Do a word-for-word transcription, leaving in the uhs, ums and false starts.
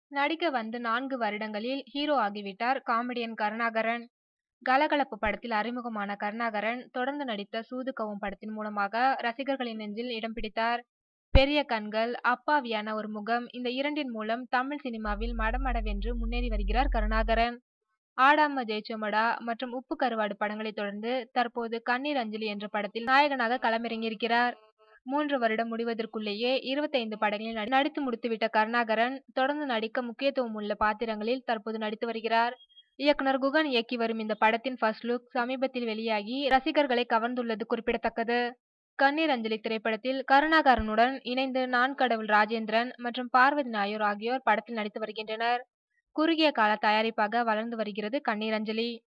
நடிக்க வந்து நான்கு வருடங்களில் ஹீரோ ஆகிவிட்டார் காமெடியன் கருணாகரன். கலகலப்பு படத்தில் அறிமுகமான கருணாகரன் தொடர்ந்து நடித்த சூதுகவும் படத்தின் மூலமாக ரசிகர்களின் நெஞ்சில் இடம் பிடித்தார். பெரிய கண்கள், அப்பாவியான ஒரு முகம், இந்த இரண்டின் மூலம் தமிழ் சினிமாவில் மடமடவென்று முன்னேறி வருகிறார் கருணாகரன். ஆடாம ஜெயிச்சோமடா மற்றும் உப்பு கருவாடு படங்களை தொடர்ந்து தற்போது கண்ணீர் அஞ்சலி என்ற படத்தில் நாயகனாக களமிறங்கியிருக்கிறார். மூன்று வருடம் முடிவதற்குள்ளேயே இருபத்தைந்து படங்களில் நடித்து முடித்துவிட்ட கருணாகரன் தொடர்ந்து நடிக்க முக்கியத்துவம் உள்ள பாத்திரங்களில் தற்போது நடித்து வருகிறார். இயக்குனர் குகன் இயக்கி வரும் இந்த படத்தின் ஃபர்ஸ்ட் லுக் சமீபத்தில் வெளியாகி ரசிகர்களை கவர்ந்துள்ளது குறிப்பிடத்தக்கது. கண்ணீர் அஞ்சலி திரைப்படத்தில் கருணாகரனுடன் இணைந்து நான் கடவுள் ராஜேந்திரன் மற்றும் பார்வதி நாயர் ஆகியோர் படத்தில் நடித்து வருகின்றனர். குறுகிய கால தயாரிப்பாக வளர்ந்து வருகிறது கண்ணீர் அஞ்சலி.